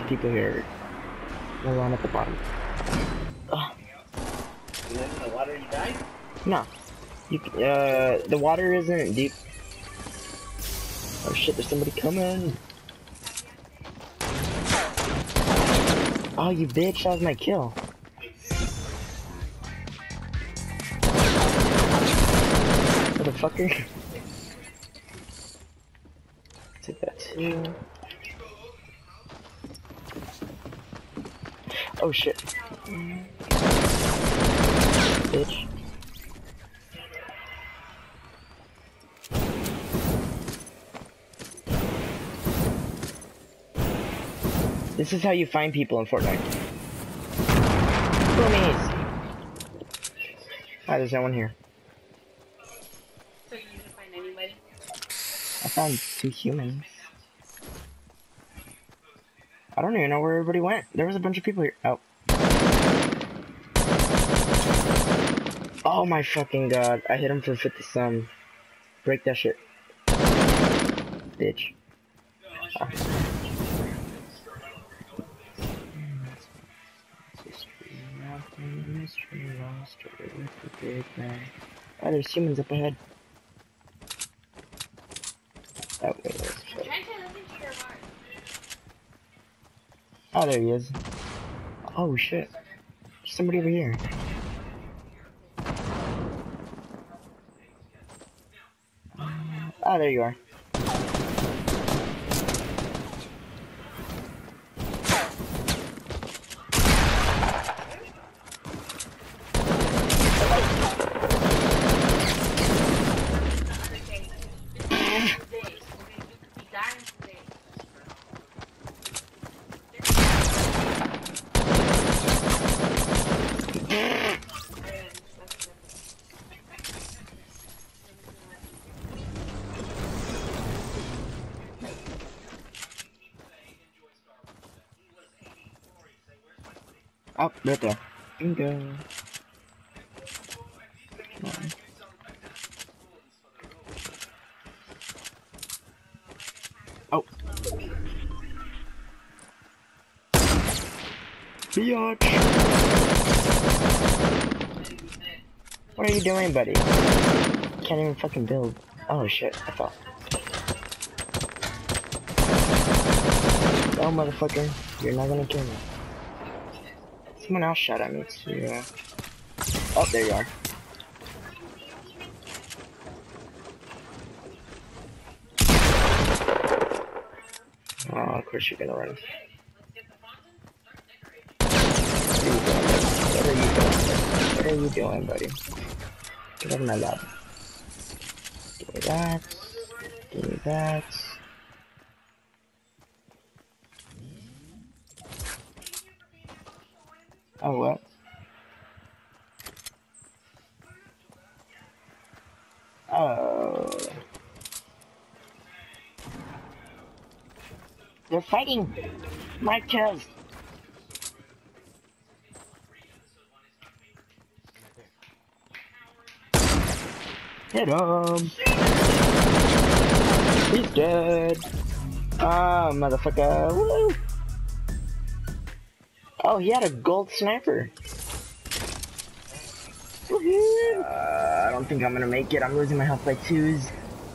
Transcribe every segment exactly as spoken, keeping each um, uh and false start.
people here. There's one at the bottom. Ugh. You went in the water and you died? No. You, uh, the water isn't deep. Oh shit, there's somebody coming. Oh, you bitch, that was my kill. Motherfucker. Take that too. Oh shit. Bitch. This is how you find people in Fortnite. Boomies! Ah, there's no one here. So you didn't find anybody? I found two humans. I don't even know where everybody went. There was a bunch of people here. Oh. Oh my fucking god. I hit him for fifty some. Break that shit. Bitch. Oh. Oh, there's humans up ahead. Oh, wait, that's shit. Oh, there he is. Oh, shit. There's somebody over here. Oh, there you are. Oh, right there. Bingo. Come on. Oh. Biatch. What are you doing, buddy? Can't even fucking build. Oh shit, I fell. Oh, motherfucker. You're not gonna kill me. Someone else shot at me too. Uh... Oh, there you are. Oh, of course you're gonna run. What are you doing? What are you doing, buddy? Get out of my lab. Give me that. Give me that. Oh, what? Oh. They're fighting! My kills! Hit him! He's dead! Ah, motherfucker! Woo! Oh, he had a gold sniper. Uh, I don't think I'm gonna make it. I'm losing my health by twos.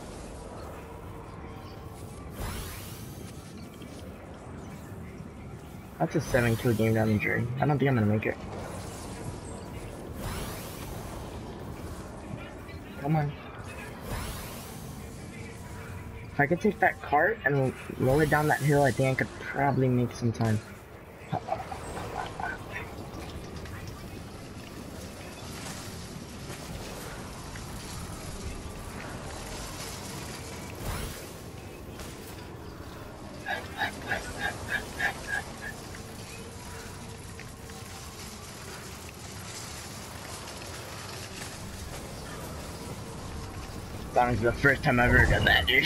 That's a seven kill game down the drain. I don't think I'm gonna make it. Come on. If I could take that cart and roll it down that hill, I think I could probably make some time. That was the first time I've ever done that, dude.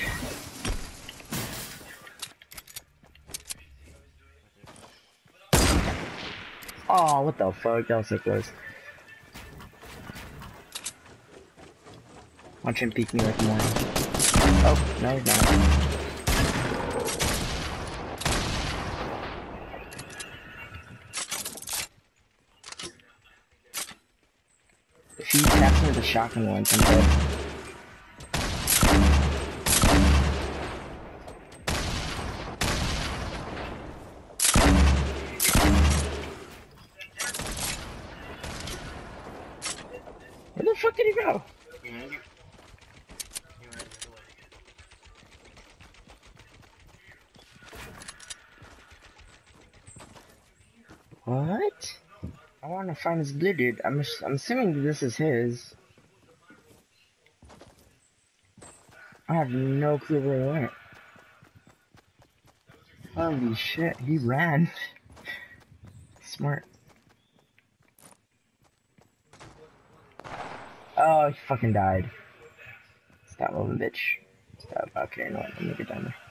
Oh, what the fuck? That was so close. Watch him peek me like more. Oh, no, he's not. She taps me with a shotgun once, I'm dead. Where the fuck did he go? What? I want to find this blue dude. I'm, I'm assuming this is his. I have no clue where he went. Holy shit, he ran. Smart. Oh, he fucking died. Stop moving, bitch. Stop. Okay, no, let me get down there.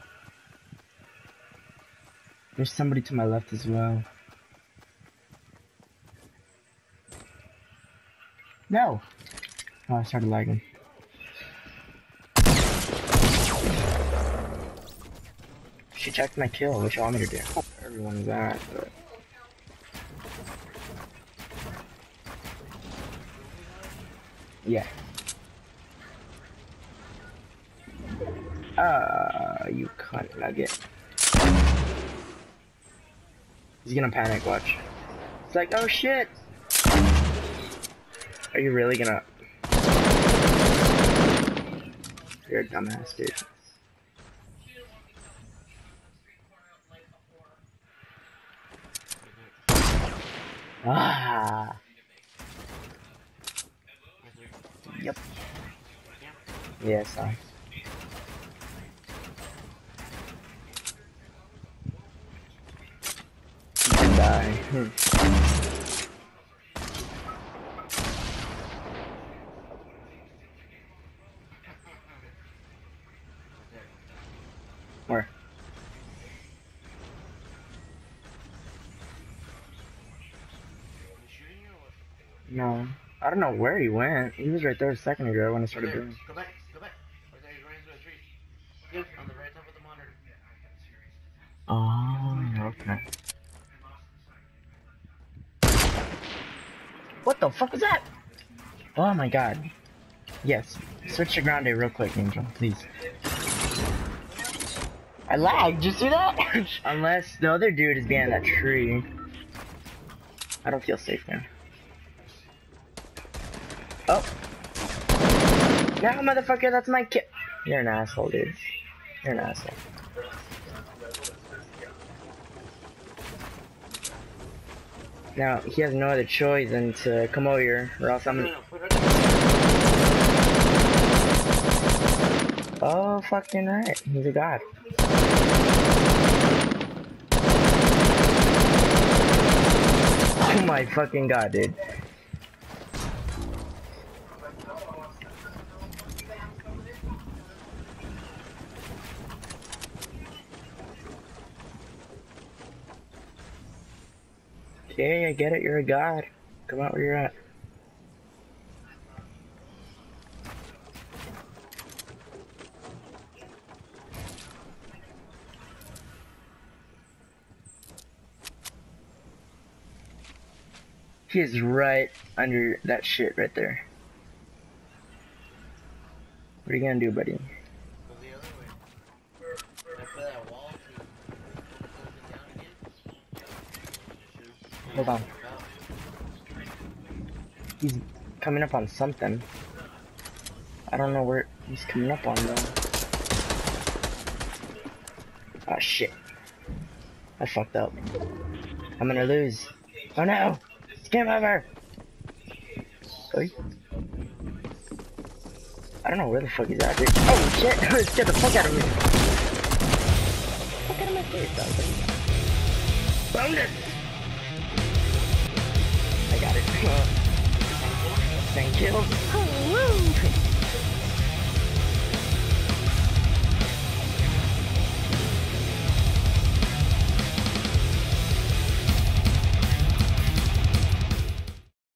There's somebody to my left as well. No! Oh, I started lagging. She checked my kill, what you want me to do? Everyone's at, but... Yeah. Ah, uh, you cunt nugget. He's gonna panic, watch. It's like, oh shit! Are you really gonna... You're a dumbass, dude. Ah. Yep. Yeah, sorry. You can die. Hmm. Where? No. I don't know where he went. He was right there a second ago when I started doing. Go back, go back. Right there, he's running through a tree. Yep, on the right top of the monitor. Oh, okay. What the fuck was that? Oh my god. Yes. Switch to Grande real quick, Angel, please. I lagged, did you see that? Unless the other dude is behind that tree. I don't feel safe now. Oh. No, motherfucker, that's my kid. You're an asshole, dude. You're an asshole. Now, he has no other choice than to come over here, or else I'm... Oh, fucking right. He's a god. Oh my fucking god, dude. Okay, I get it, you're a god. Come out where you're at. He is right under that shit right there. What are you gonna do, buddy? Go the other way. After that wall, to Hold on. He's coming up on something. I don't know where he's coming up on though. Ah, shit. I fucked up. I'm gonna lose. Oh no! It's game over! Oi. I don't know where the fuck he's at, dude. Oh shit! Get the fuck out of me! Fuck out of my face, dog. Found it! I got it. ten kills. Oh, woo!